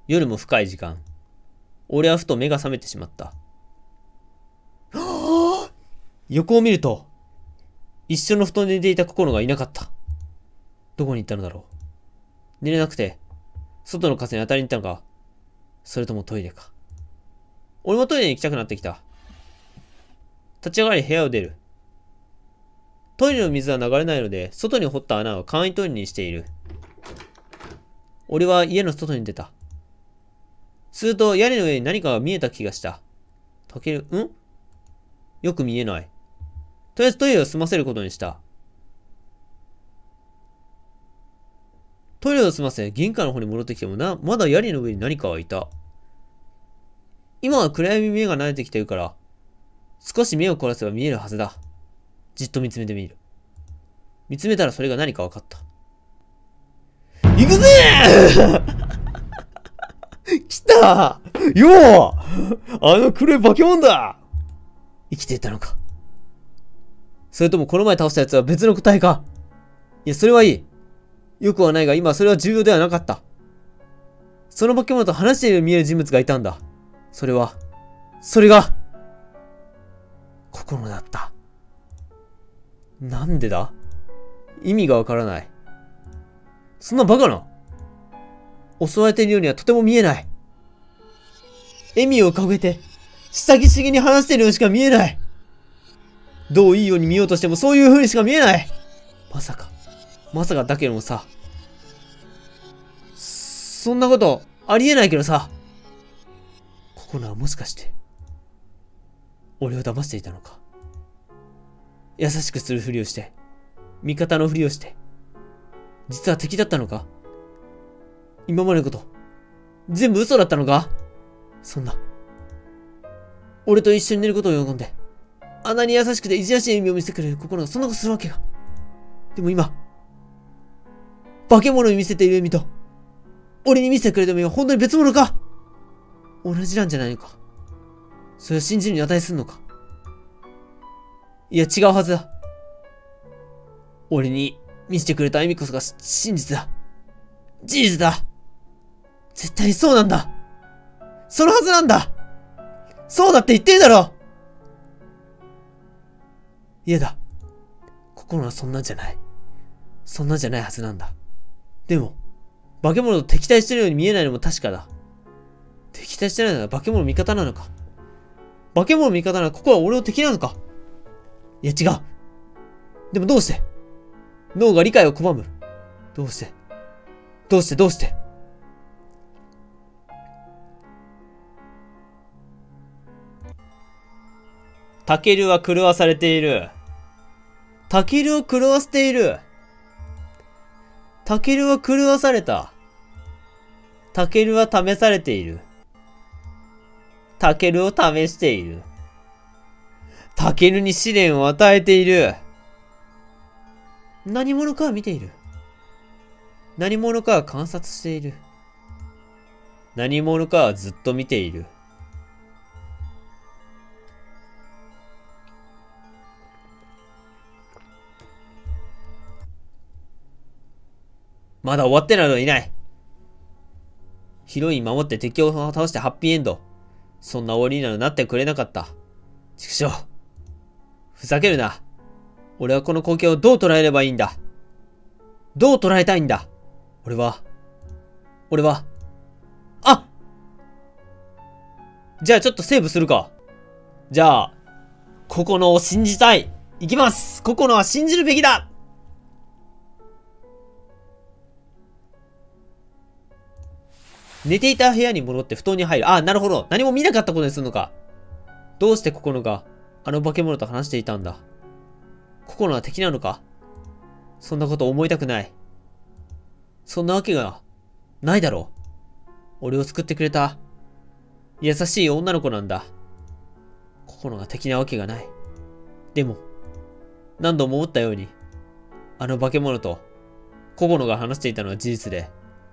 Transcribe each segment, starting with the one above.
夜も深い時間。俺はふと目が覚めてしまった。横を見ると、一緒の布団で寝ていた心がいなかった。どこに行ったのだろう。寝れなくて、外の風に当たりに行ったのか、それともトイレか。俺もトイレに行きたくなってきた。立ち上がり部屋を出る。トイレの水は流れないので、外に掘った穴を簡易トイレにしている。俺は家の外に出た。すると屋根の上に何かが見えた気がした。たける、よく見えない。とりあえずトイレを済ませることにした。トイレを済ませ、玄関の方に戻ってきてもまだ屋根の上に何かはいた。今は暗闇に目が慣れてきてるから、少し目を凝らせば見えるはずだ。じっと見つめてみる。見つめたらそれが何か分かった。行くぜ来たよう黒い化け物だ。生きていたのか。それともこの前倒したやつは別の個体か。いや、それはいい。よくはないが今それは重要ではなかった。その化け物と話している見える人物がいたんだ。それが、心だった。なんでだ？意味がわからない。そんなバカな。襲われているようにはとても見えない。笑みをかげて、下着しげに話しているようにしか見えない。どういいように見ようとしてもそういう風にしか見えない。まさかだけどもさ。そんなことありえないけどさ。心はもしかして、俺を騙していたのか。優しくするふりをして、味方のふりをして、実は敵だったのか。今までのこと、全部嘘だったのか。そんな、俺と一緒に寝ることを喜んで、あんなに優しくていじらしい笑みを見せてくれる心がそんなことするわけが。でも今、化け物に見せている笑みと、俺に見せてくれた笑みは本当に別物か。同じなんじゃないのか。それを信じるに値するのか。いや、違うはずだ。俺に見せてくれた笑みこそが真実だ。事実だ。絶対にそうなんだ。そのはずなんだ。そうだって言ってるだろ。いやだ。心はそんなんじゃない。そんなんじゃないはずなんだ。でも、化け物と敵対してるように見えないのも確かだ。敵対してないなら化け物味方なのか。化け物味方ならここは俺の敵なのか。いや違う。でもどうして脳が理解を拒む。どうしてタケルは狂わされている。タケルを狂わせている。タケルは狂わされた。タケルは試されている。タケルを試している。タケルに試練を与えている。何者かは見ている。何者かは観察している。何者かはずっと見ている。まだ終わってなどいない。ヒロイン守って敵を倒してハッピーエンド。そんな終わりにならなってくれなかった。畜生。ふざけるな。俺はこの光景をどう捉えればいいんだ。どう捉えたいんだ。俺は。あ！じゃあちょっとセーブするか。じゃあ、ココノを信じたい。いきます。ココノは信じるべきだ。寝ていた部屋に戻って布団に入る。あ、なるほど。何も見なかったことにするのか。どうしてココノがあの化け物と話していたんだ。ココノは敵なのか。そんなこと思いたくない。そんなわけがないだろう。俺を救ってくれた優しい女の子なんだ。ココノが敵なわけがない。でも、何度も思ったように、あの化け物とココノが話していたのは事実で、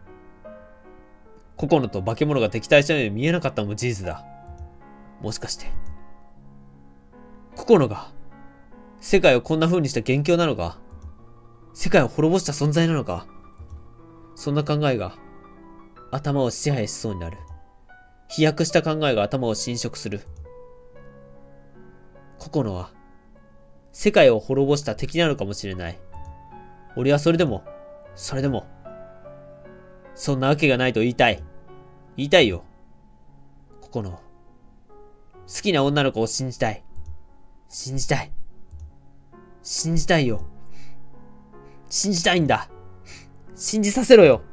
ココノと化け物が敵対したように見えなかったのも事実だ。もしかして、ココノが世界をこんな風にした元凶なのか。世界を滅ぼした存在なのか。そんな考えが頭を支配しそうになる。飛躍した考えが頭を侵食する。ココノは、世界を滅ぼした敵なのかもしれない。俺はそれでも、そんなわけがないと言いたい。言いたいよ。ココノ。好きな女の子を信じたい。信じたい。信じたいよ。信じたいんだ。信じさせろよ。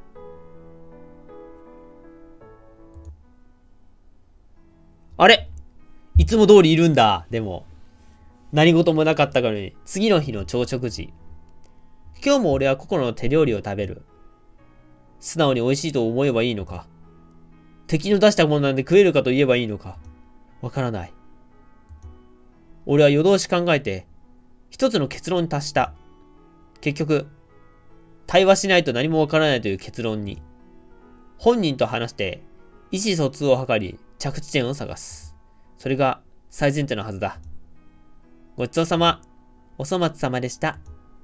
あれ、いつも通りいるんだ。でも、何事もなかったからに、次の日の朝食時。今日も俺はココノの手料理を食べる。素直に美味しいと思えばいいのか。敵の出したものなんで食えるかと言えばいいのか。わからない。俺は夜通し考えて、一つの結論に達した。結局、対話しないと何もわからないという結論に。本人と話して、意思疎通を図り、着地点を探す。それが最前提のはずだ。ごちそうさま。お粗末様でした。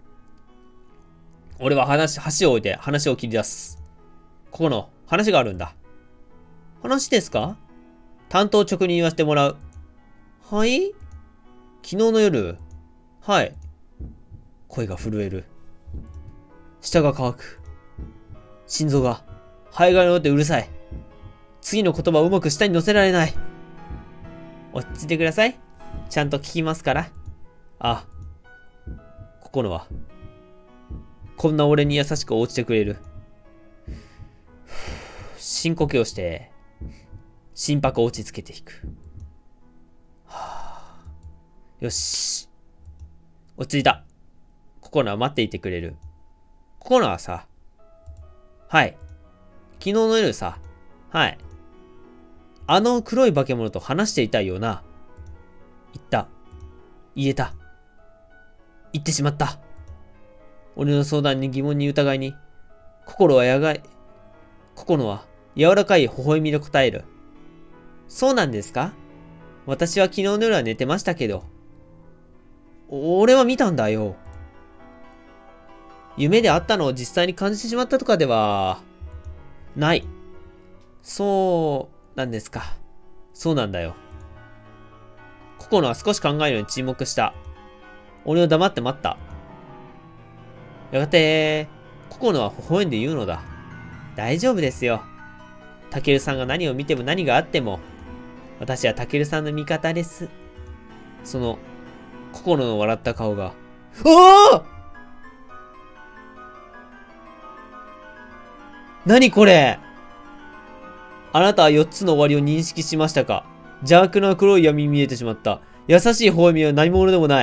俺は箸を置いて話を切り出す。ここの話があるんだ。話ですか？担当直に言わせてもらう。はい？昨日の夜。はい。声が震える。舌が乾く。心臓が肺が乗ってうるさい。次の言葉をうまく舌に乗せられない。落ち着いてください。ちゃんと聞きますから。あ、ここのは、こんな俺に優しく応じてくれる。深呼吸をして、心拍を落ち着けていく。よし。落ち着いた。ここのは待っていてくれる。ここのはさ、はい。昨日の夜さ、はい。あの黒い化け物と話していたよな。言った。言えた。言ってしまった。俺の相談に疑問に疑いに、心は柔らかい微笑みで答える。そうなんですか？私は昨日の夜は寝てましたけど。俺は見たんだよ。夢であったのを実際に感じてしまったとかでは、ない。そうなんですか。そうなんだよ。ココノは少し考えるように沈黙した。俺を黙って待った。やがて、ココノは微笑んで言うのだ。大丈夫ですよ。タケルさんが何を見ても何があっても、私はタケルさんの味方です。その、ココノの笑った顔が、おお！何これ？あなたは4つの終わりを認識しましたか？邪悪な黒い闇に見えてしまった。優しい微笑みは何者でもない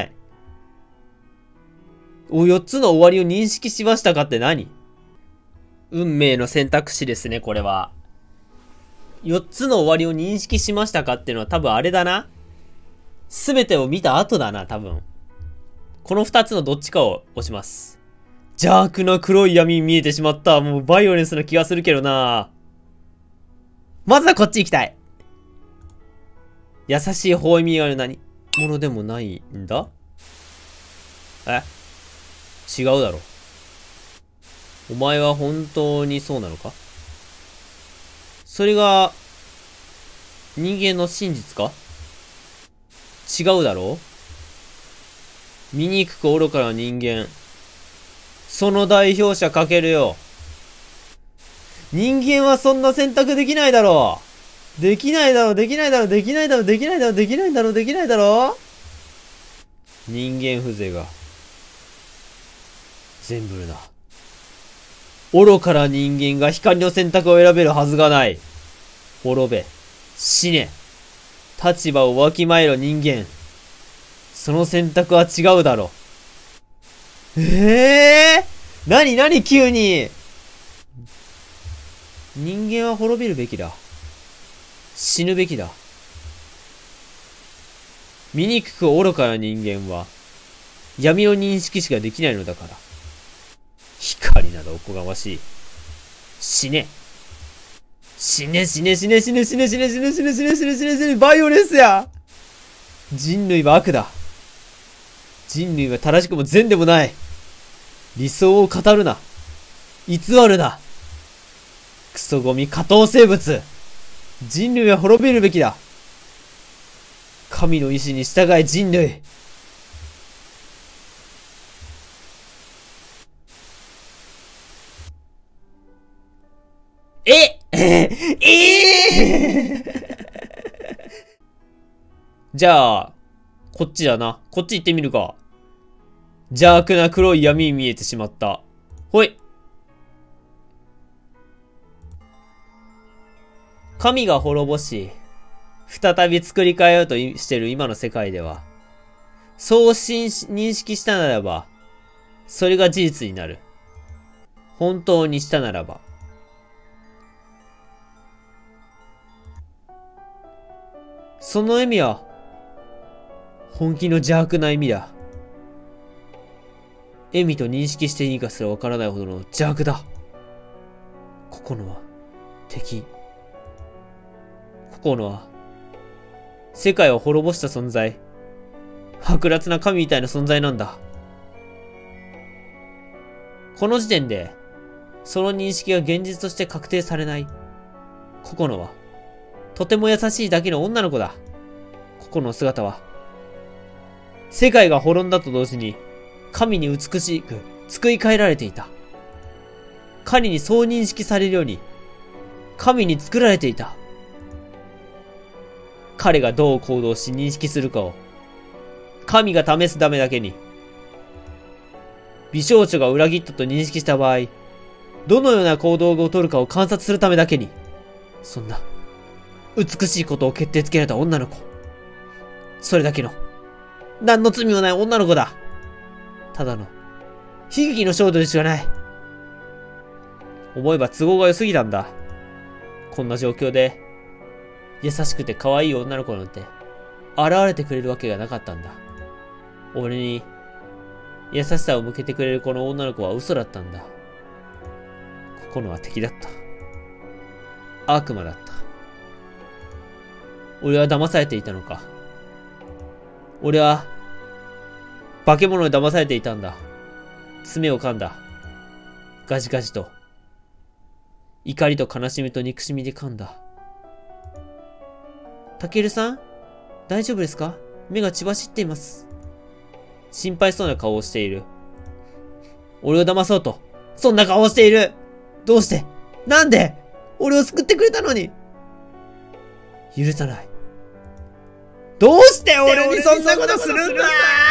。4つの終わりを認識しましたかって何？運命の選択肢ですね、これは。4つの終わりを認識しましたかっていうのは多分あれだな。すべてを見た後だな、多分。この2つのどっちかを押します。邪悪な黒い闇に見えてしまった。もうバイオレンスな気がするけどな。まずはこっち行きたい。優しい微笑みがある何者でもないんだ？違うだろ。お前は本当にそうなのか？それが、人間の真実か？違うだろう？醜く愚かな人間。その代表者かけるよ。人間はそんな選択できないだろう。できないだろう、できないだろう、できないだろう、できないだろう、できないだろう、できないだろう。人間風情が。全部な。愚かな人間が光の選択を選べるはずがない。滅べ。死ね。立場をわきまえろ人間。その選択は違うだろ。何急に。人間は滅びるべきだ。死ぬべきだ。醜く愚かな人間は闇の認識しかできないのだから。光などおこがましい。死ね。死ね死ね死ね死ね死ね死ね死ね死ね死ね死ね死ね死ねバイオレンスや。人類は悪だ。人類は正しくも善でもない。理想を語るな。偽るな。 クソゴミ下等生物。人類は滅びるべきだ。神の意志に従え人類。じゃあ、こっちだな。こっち行ってみるか。邪悪な黒い闇に見えてしまった。ほい。神が滅ぼし、再び作り変えようとしている今の世界では、そう認識したならば、それが事実になる。本当にしたならば。その意味は、本気の邪悪な意味だ。意味と認識していいかすらわからないほどの邪悪だ。ここのは、敵。ここのは、世界を滅ぼした存在。剥奪な神みたいな存在なんだ。この時点で、その認識が現実として確定されない。ここのは、とても優しいだけの女の子だ。ここの姿は、世界が滅んだと同時に、神に美しく作り変えられていた。神にそう認識されるように、神に作られていた。彼がどう行動し認識するかを、神が試すためだけに、美少女が裏切ったと認識した場合、どのような行動をとるかを観察するためだけに、そんな、美しいことを決定づけられた女の子。それだけの、何の罪もない女の子だ。ただの、悲劇の少女でしかない。思えば都合が良すぎたんだ。こんな状況で、優しくて可愛い女の子なんて、現れてくれるわけがなかったんだ。俺に、優しさを向けてくれるこの女の子は嘘だったんだ。ここのは敵だった。悪魔だった。俺は騙されていたのか。俺は、化け物に騙されていたんだ。爪を噛んだ。ガジガジと。怒りと悲しみと憎しみで噛んだ。タケルさん？大丈夫ですか？目が血走っています。心配そうな顔をしている。俺を騙そうと、そんな顔をしている。どうして？なんで？俺を救ってくれたのに。許さない。どうして俺にそんなことするんだ！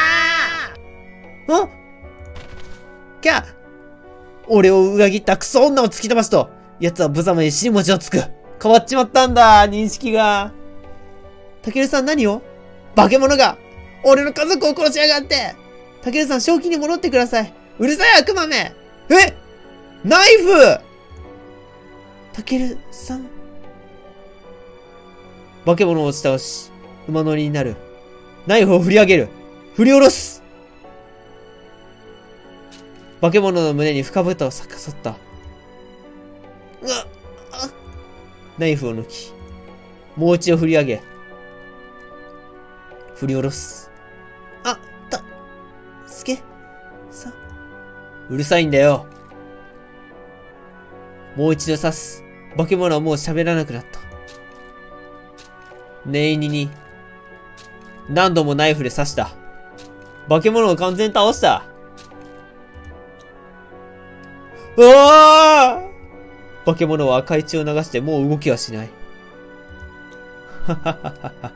あ！キャ！俺を裏切ったクソ女を突き飛ばすと、奴は無様に尻餅をつく。変わっちまったんだ、認識が。タケルさん何を？化け物が俺の家族を殺しやがって。タケルさん正気に戻ってください。うるさい悪魔め。え！ナイフ！タケルさん。化け物を押し倒し、馬乗りになる。ナイフを振り上げる。振り下ろす。化け物の胸に深々を刺さった。ナイフを抜き、もう一度振り上げ、振り下ろす。うるさいんだよ。もう一度刺す。化け物はもう喋らなくなった。念入りに、何度もナイフで刺した。化け物を完全に倒した。うわー！化け物は赤い血を流してもう動きはしない。ははははは。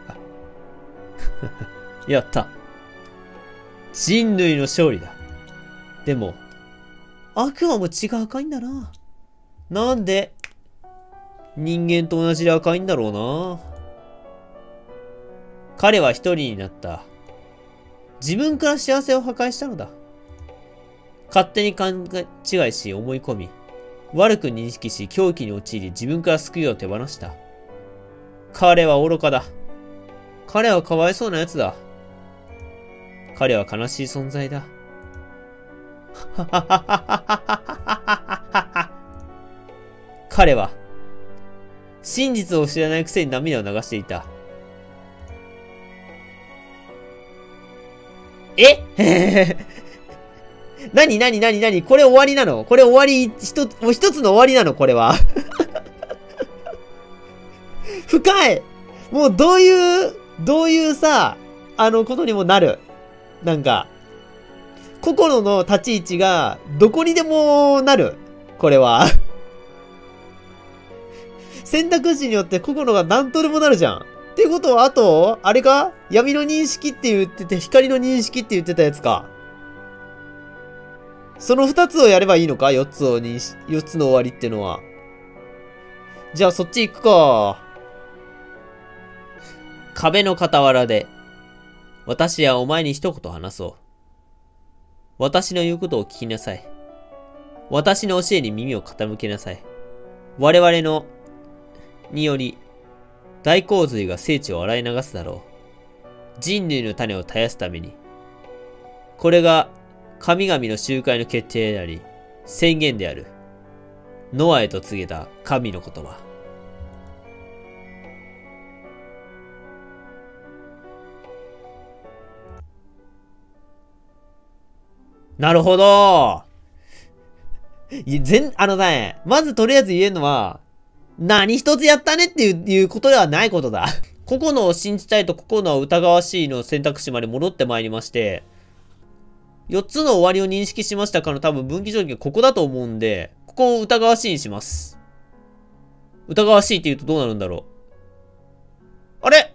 やった。人類の勝利だ。でも、悪魔も血が赤いんだな。なんで、人間と同じで赤いんだろうな。彼は一人になった。自分から幸せを破壊したのだ。勝手に勘違いし思い込み、悪く認識し狂気に陥り自分から救いを手放した。彼は愚かだ。彼はかわいそうな奴だ。彼は悲しい存在だ。彼は真実を知らないくせに涙を流していた。なにこれ終わりなの？これ終わり、一つの終わりなのこれは。 深い。もうどういうさ、ことにもなる。なんか、心の立ち位置が、どこにでもなる。これは。選択肢によって心が何とでもなるじゃん。っていうことは、あと、あれか闇の認識って言ってて、光の認識って言ってたやつか。その二つをやればいいのか ?4 つの終わりってのは。じゃあそっち行くか。壁の傍らで、私はお前に一言話そう。私の言うことを聞きなさい。私の教えに耳を傾けなさい。我々の、により、大洪水が聖地を洗い流すだろう。人類の種を絶やすために。これが、神々の集会の決定であり、宣言である。ノアへと告げた神の言葉。なるほど。まずとりあえず言えるのは、何一つやったねっていうことではないことだ。個々のを信じたいと個々の疑わしいの選択肢まで戻ってまいりまして、4つの終わりを認識しましたから多分分岐条件ここだと思うんで、ここを疑わしいにします。疑わしいって言うとどうなるんだろう。あれ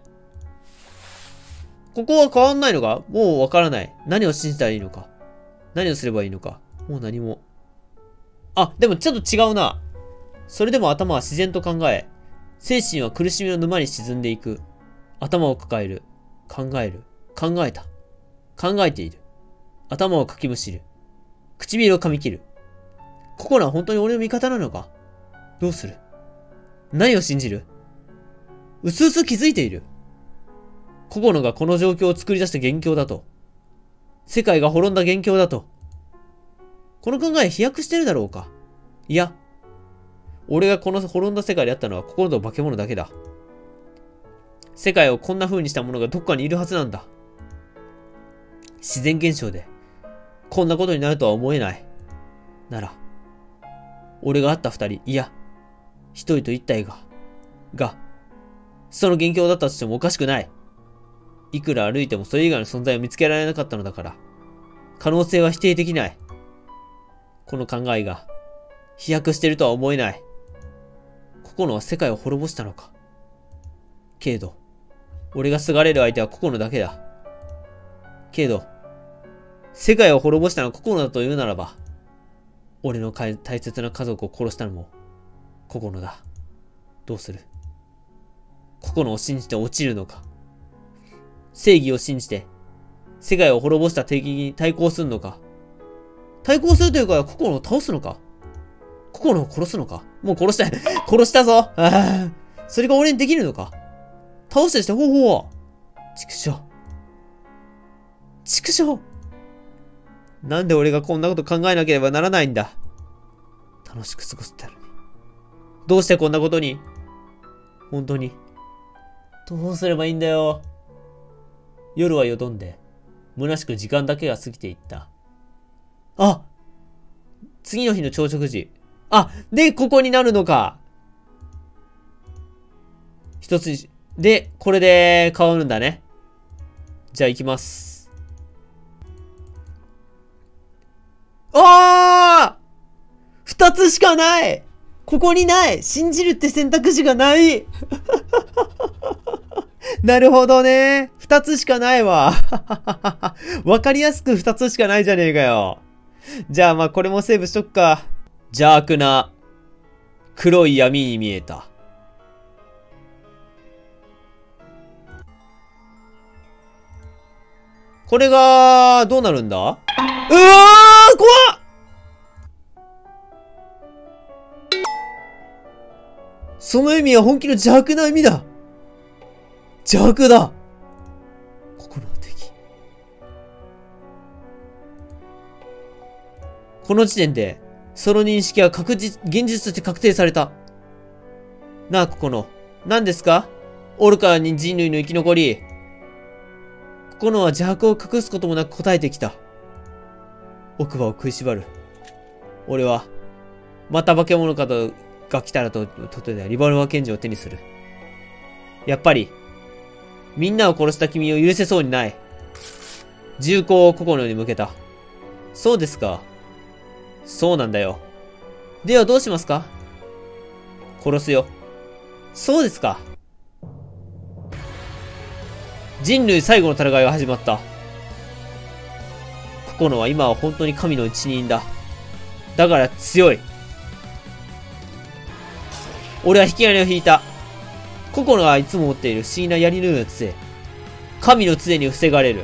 ここは変わんないのかもうわからない。何を信じたらいいのか。何をすればいいのか。もう何も。あ、でもちょっと違うな。それでも頭は自然と考え、精神は苦しみの沼に沈んでいく。頭を抱える。考える。考えた。考えている。頭をかきむしる。唇を噛み切る。心は本当に俺の味方なのか？どうする？何を信じる？うすうす気づいている。心がこの状況を作り出した元凶だと。世界が滅んだ元凶だと。この考え飛躍してるだろうか？いや、俺がこの滅んだ世界であったのは心と化け物だけだ。世界をこんな風にしたものがどっかにいるはずなんだ。自然現象で、こんなことになるとは思えない。なら、俺が会った二人、いや、一人と一体が、その元凶だったとしてもおかしくない。いくら歩いてもそれ以外の存在を見つけられなかったのだから、可能性は否定できない。この考えが、飛躍しているとは思えない。心は世界を滅ぼしたのか。けれど、俺がすがれる相手は心だけだ。けれど、世界を滅ぼしたのは心だというならば、俺の大切な家族を殺したのも、心だ。どうする？心を信じて落ちるのか。正義を信じて、世界を滅ぼした敵に対抗するのか。対抗するというか、心を倒すのか。心を殺すのか。もう殺したい。殺したぞ。ああ。それが俺にできるのか。倒したりした方法は。畜生。畜生。なんで俺がこんなこと考えなければならないんだ。楽しく過ごしてたのに。どうしてこんなことに。本当に。どうすればいいんだよ。夜はよどんで、虚しく時間だけが過ぎていった。あ！次の日の朝食時。あ！で、ここになるのか。一つ、で、これで変わるんだね。じゃあ行きます。ああ！二つしかない！ここにない！信じるって選択肢がないなるほどね。二つしかないわ。わかりやすく二つしかないじゃねえかよ。じゃあまあこれもセーブしとくか。邪悪な黒い闇に見えた。これがどうなるんだ？うわー怖っ！その意味は本気の邪悪な意味だ。邪悪だ。心の敵。この時点で、その認識は現実として確定された。なあ、ここの。何ですか？愚かに人類の生き残り。ここのは邪悪を隠すこともなく答えてきた。奥歯を食いしばる。俺は、また化け物が来たらとでリボルバー拳銃を手にする。 やっぱり、みんなを殺した君を許せそうにない。銃口をココノに向けた。そうですか。そうなんだよ。ではどうしますか？殺すよ。そうですか。人類最後の戦いが始まった。ココノは今は本当に神の一人だ。だから強い。俺は引き金を引いた。ココノがいつも持っている不思議な槍のような杖。神の杖に防がれる。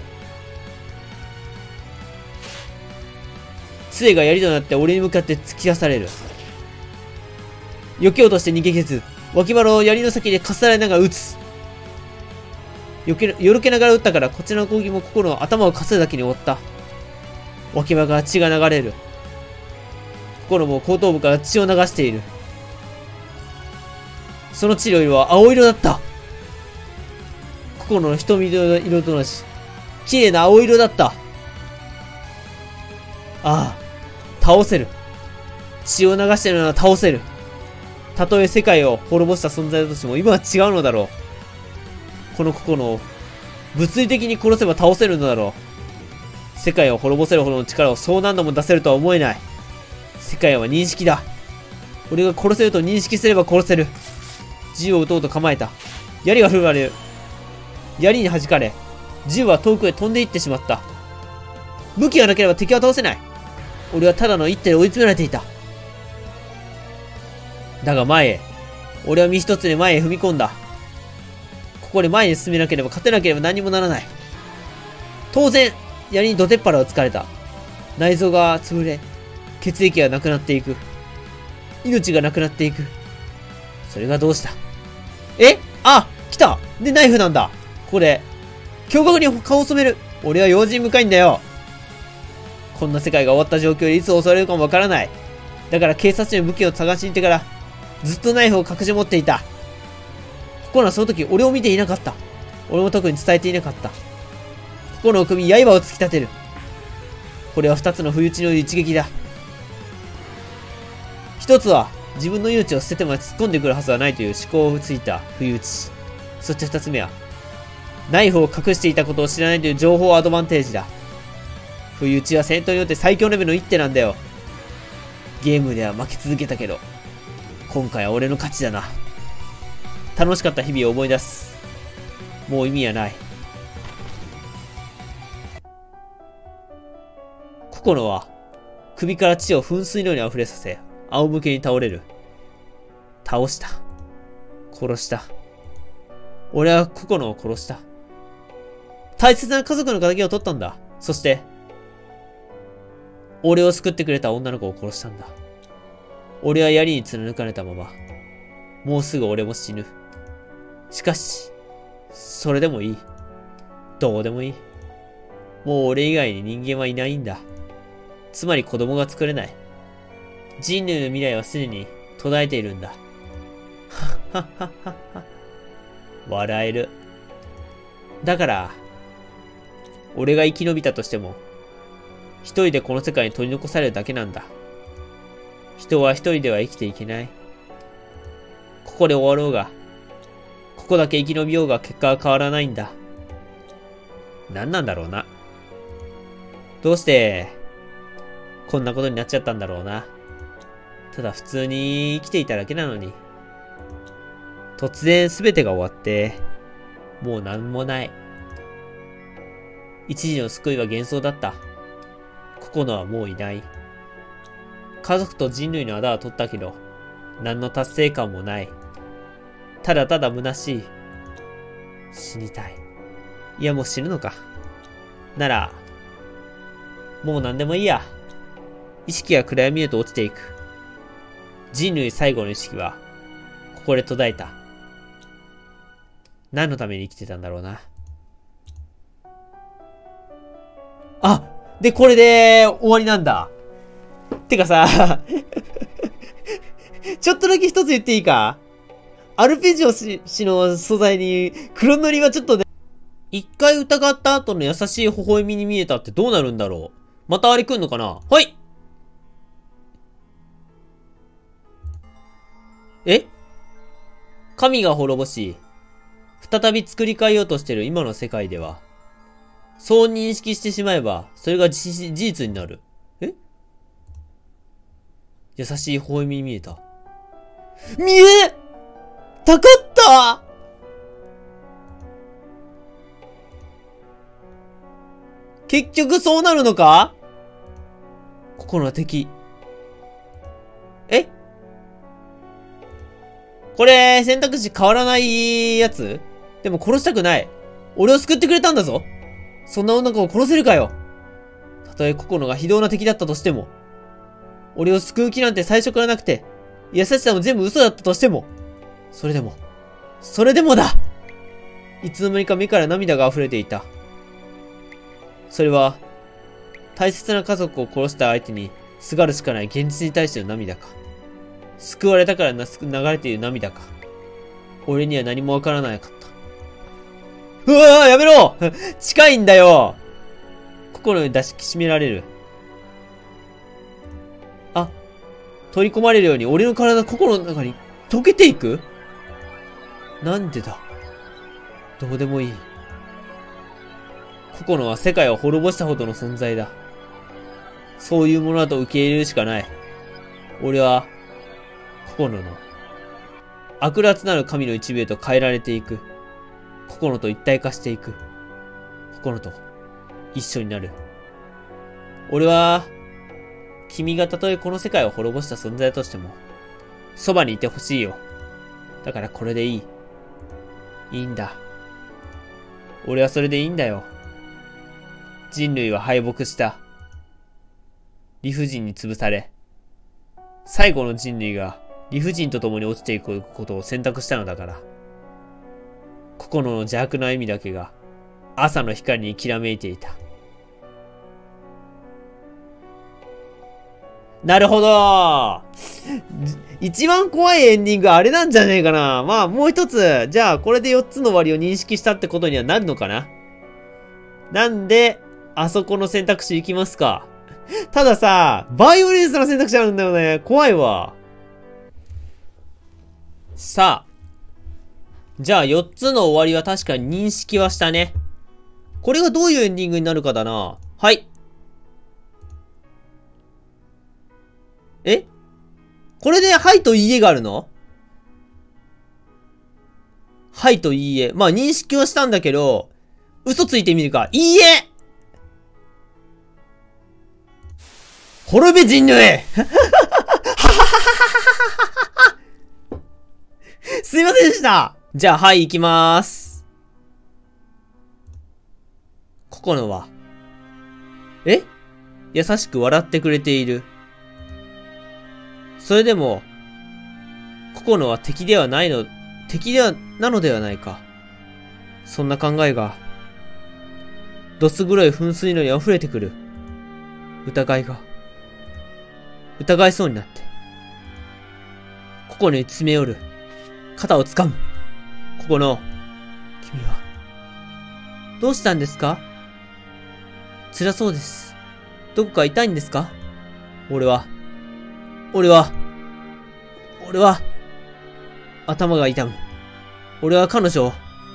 杖が槍となって俺に向かって突き出される。避けようとして逃げけず、脇腹を槍の先でかっさらいながら撃つ。よろけながら撃ったからこちらの攻撃も心の頭をかするだけに終わった。脇腹から血が流れる。心も後頭部から血を流している。その血の色は青色だった。心の瞳色と同じ、綺麗な青色だった。ああ、倒せる。血を流しているのは倒せる。たとえ世界を滅ぼした存在だとしても今は違うのだろう。この心を物理的に殺せば倒せるのだろう。世界を滅ぼせるほどの力をそう何度も出せるとは思えない。世界は認識だ。俺が殺せると認識すれば殺せる。銃を撃とうと構えた。槍が振られる。槍に弾かれ、銃は遠くへ飛んでいってしまった。武器がなければ敵は倒せない。俺はただの一手で追い詰められていた。だが前へ。俺は身一つで前へ踏み込んだ。ここで前に進めなければ勝てなければ何にもならない。当然、槍にドテッパラを突かれた。内臓が潰れ、血液がなくなっていく。命がなくなっていく。それがどうした？あ、来た！で、ナイフなんだ。ここで、驚愕に顔を染める。俺は用心深いんだよ。こんな世界が終わった状況でいつ襲われるかもわからない。だから警察署に武器を探しに行ってから、ずっとナイフを隠し持っていた。ココナはその時俺を見ていなかった。俺も特に伝えていなかった。ココナの首に刃を突き立てる。これは二つの不意打ちの一撃だ。一つは、自分の命を捨てても突っ込んでくるはずはないという思考をついた不意打ち。そして二つ目は、ナイフを隠していたことを知らないという情報アドバンテージだ。不意打ちは戦闘によって最強レベルの一手なんだよ。ゲームでは負け続けたけど、今回は俺の勝ちだな。楽しかった日々を思い出す。もう意味はない。ココノは、首から血を噴水のように溢れさせ、仰向けに倒れる。倒した。殺した。俺はココノを殺した。大切な家族の仇を取ったんだ。そして、俺を救ってくれた女の子を殺したんだ。俺は槍に貫かれたまま、もうすぐ俺も死ぬ。しかし、それでもいい。どうでもいい。もう俺以外に人間はいないんだ。つまり子供が作れない。人類の未来はすでに途絶えているんだ。はっはっはっはっは。笑える。だから、俺が生き延びたとしても、一人でこの世界に取り残されるだけなんだ。人は一人では生きていけない。ここで終わろうが、ここだけ生き延びようが結果は変わらないんだ。何なんだろうな。どうして、こんなことになっちゃったんだろうな。ただ普通に生きていただけなのに。突然全てが終わって、もう何もない。一時の救いは幻想だった。ココノはもういない。家族と人類の仇は取ったけど、何の達成感もない。ただただ虚しい。死にたい。いやもう死ぬのか。なら、もう何でもいいや。意識が暗闇へと落ちていく。人類最後の意識は、ここで途絶えた。何のために生きてたんだろうな。あ、で、これで終わりなんだ。てかさ、ちょっとだけ一つ言っていいか？アルペジオ氏の素材に黒塗りはちょっとね、一回疑った後の優しい微笑みに見えたってどうなるんだろう。またあれ来んのかな？はい。神が滅ぼし、 再び作り変えようとしている今の世界では、そう認識してしまえば、それが事実になる。え？優しい微笑みに見えた。見えたかった。結局そうなるのか？ここの敵。え？これ、選択肢変わらないやつ？でも殺したくない。俺を救ってくれたんだぞ。そんな女の子を殺せるかよ。たとえココノが非道な敵だったとしても、俺を救う気なんて最初からなくて、優しさも全部嘘だったとしても、それでもだ！いつの間にか目から涙が溢れていた。それは、大切な家族を殺した相手にすがるしかない現実に対しての涙か。救われたから流れている涙か。俺には何もわからなかった。うわぁ、やめろ近いんだよ。心に抱きしめられる。あ、取り込まれるように俺の体心の中に溶けていく？なんでだ？どうでもいい。心は世界を滅ぼしたほどの存在だ。そういうものだと受け入れるしかない。俺は、心の悪辣なる神の一部へと変えられていく。心と一体化していく。心と一緒になる。俺は、君がたとえこの世界を滅ぼした存在だとしても、そばにいてほしいよ。だからこれでいい。いいんだ。俺はそれでいいんだよ。人類は敗北した。理不尽に潰され、最後の人類が理不尽と共に落ちていくことを選択したのだから。心の邪悪な笑みだけが朝の光にきらめいていた。なるほど。一番怖いエンディングあれなんじゃねえかな。まあもう一つ、じゃあこれで4つの終わりを認識したってことにはなるのかな。なんで、あそこの選択肢行きますか。たださ、バイオレンスの選択肢あるんだよね。怖いわ。さあ。じゃあ4つの終わりは確かに認識はしたね。これがどういうエンディングになるかだな。はい。え？これではいといいえがあるの？はいといいえ。まあ認識はしたんだけど、嘘ついてみるか。いいえ！滅べ人類すいませんでした。じゃあ、はい、行きまーす。ココノは、優しく笑ってくれている。それでも、ココノは敵なのではないか。そんな考えが、どす黒い噴水のように溢れてくる。疑いそうになって。ココノに詰め寄る。肩を掴む。ココノ、君は、どうしたんですか？辛そうです。どこか痛いんですか？俺は、頭が痛む。俺は彼女を、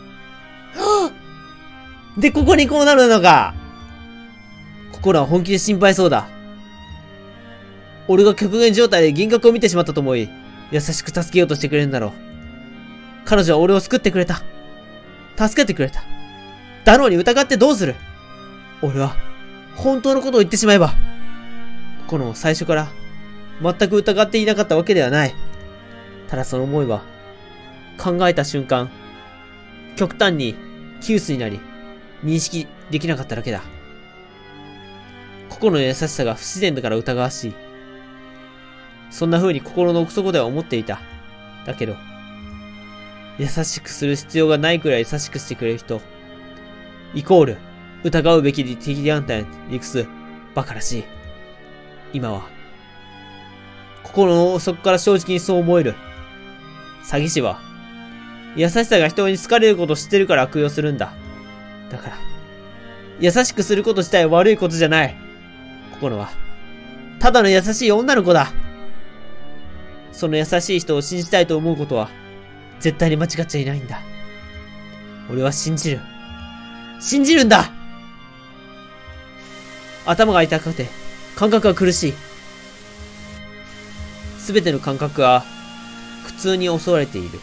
で、ここにこうなるのか。心は本気で心配そうだ。俺が極限状態で幻覚を見てしまったと思い、優しく助けようとしてくれるんだろう。彼女は俺を救ってくれた。助けてくれた。だろうに疑ってどうする？俺は、本当のことを言ってしまえば、この最初から、全く疑っていなかったわけではない。ただその思いは、考えた瞬間、極端に、窮屈になり、認識できなかっただけだ。心の優しさが不自然だから疑わしい。そんな風に心の奥底では思っていた。だけど、優しくする必要がないくらい優しくしてくれる人、イコール、疑うべき敵団体の理屈、馬鹿らしい。今は、心の底から正直にそう思える。詐欺師は、優しさが人に好かれることを知ってるから悪用するんだ。だから、優しくすること自体は悪いことじゃない。心は、ただの優しい女の子だ。その優しい人を信じたいと思うことは、絶対に間違っちゃいないんだ。 俺は信じる。信じるんだ。頭が痛くて、感覚が苦しい。すべての感覚が苦痛に襲われている。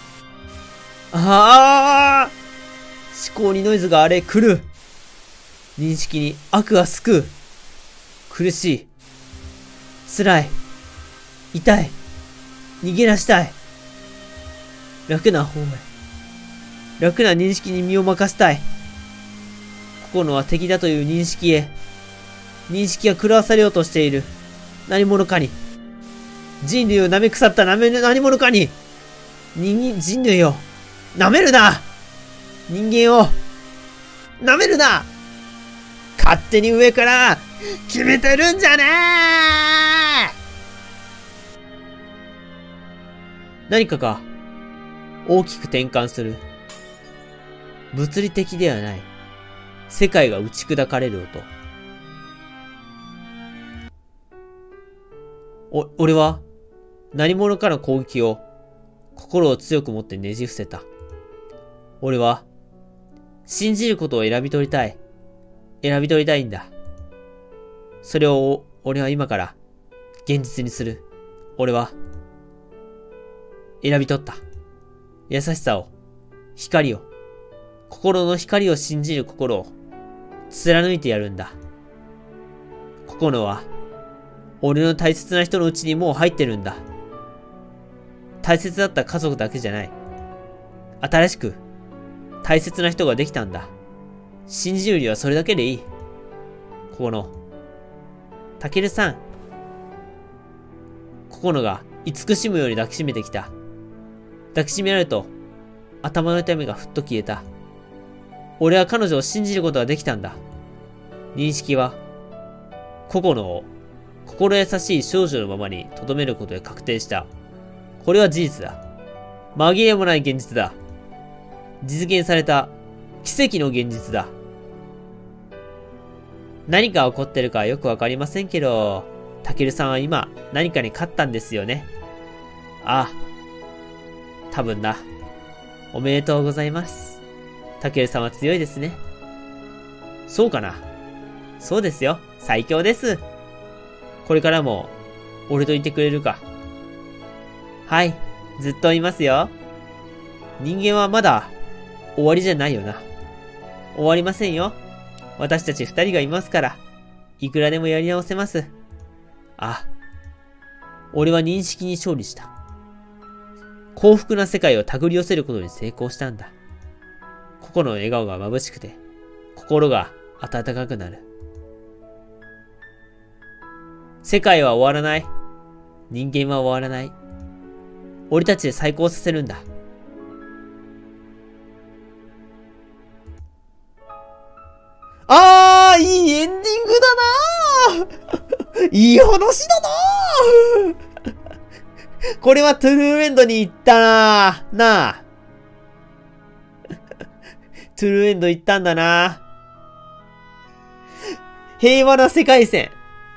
ああ、思考にノイズが荒れ狂う。認識に悪が救う。苦しい。辛い。痛い。逃げ出したい。楽な方へ。楽な認識に身を任せたい。ここのは敵だという認識へ。認識が狂わされようとしている。何者かに。人類を舐め腐った何者かに。人類を舐めるな。人間を舐めるな。勝手に上から決めてるんじゃねえ。何かが大きく転換する。物理的ではない。世界が打ち砕かれる音。俺は何者かの攻撃を心を強く持ってねじ伏せた。俺は信じることを選び取りたい。選び取りたいんだ。それを俺は今から現実にする。俺は選び取った。優しさを、光を、心の光を信じる心を貫いてやるんだ。心は俺の大切な人のうちにもう入ってるんだ。大切だった家族だけじゃない。新しく大切な人ができたんだ。信じるにはそれだけでいい。ここのたけるさん。このが慈しむように抱きしめてきた。抱きしめられると頭の痛みがふっと消えた。俺は彼女を信じることができたんだ。認識はここのを心優しい少女のままに留めることで確定した。これは事実だ。紛れもない現実だ。実現された奇跡の現実だ。何が起こってるかはよくわかりませんけど、たけるさんは今何かに勝ったんですよね。ああ、多分な。おめでとうございます。たけるさんは強いですね。そうかな。そうですよ。最強です。これからも俺といてくれるか。はい、ずっといますよ。人間はまだ終わりじゃないよな。終わりませんよ。私たち二人がいますから、いくらでもやり直せます。あ、俺は認識に勝利した。幸福な世界を手繰り寄せることに成功したんだ。心の笑顔が眩しくて、心が温かくなる。世界は終わらない。人間は終わらない。俺たちで再興させるんだ。あー、いいエンディングだなーいい話だなーこれはトゥルーエンドに行ったなー。なあ。トゥルーエンド行ったんだな。平和な世界線。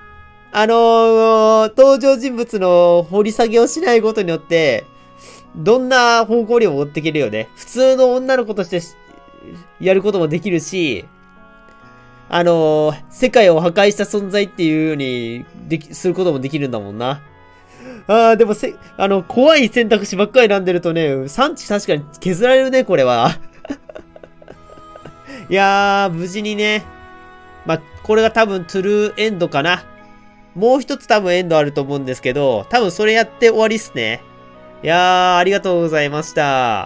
登場人物の掘り下げをしないことによって、どんな方向にも持っていけるよね。普通の女の子としてやることもできるし、世界を破壊した存在っていうようにすることもできるんだもんな。でも怖い選択肢ばっかり選んでるとね、産地確かに削られるね、これは。いやー、無事にね。まあ、これが多分トゥルーエンドかな。もう一つ多分エンドあると思うんですけど、多分それやって終わりっすね。いやー、ありがとうございました。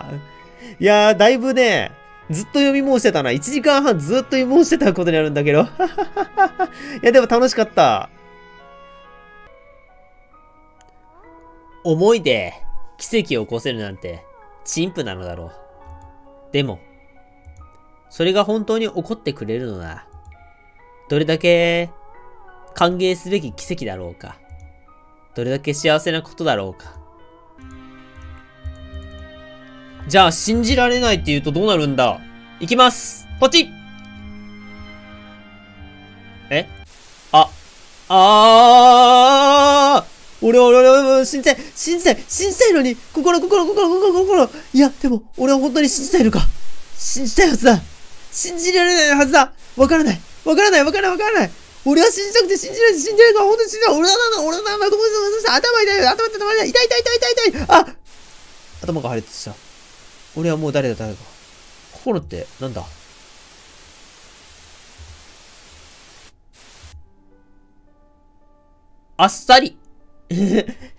いやー、だいぶね、ずっと読み申してたな。1時間半ずっと読み申してたことになるんだけど。いや、でも楽しかった。思いで奇跡を起こせるなんて、陳腐なのだろう。でも、それが本当に起こってくれるのなら、どれだけ歓迎すべき奇跡だろうか。どれだけ幸せなことだろうか。じゃあ、信じられないって言うとどうなるんだ。いきます。ポチッ。俺、信じたいのに、心。いや、でも、俺は本当に信じたいのか。 信じたいはずだ。信じられないはずだ。わからない。わからない。わからない。わからない。俺は信じたくて信じない。信じないから本当に信じない。俺はなんだ。どこで頭痛い。頭痛い。痛い。痛い。あ、頭が破裂した。俺はもう誰か。心ってなんだ？あっさり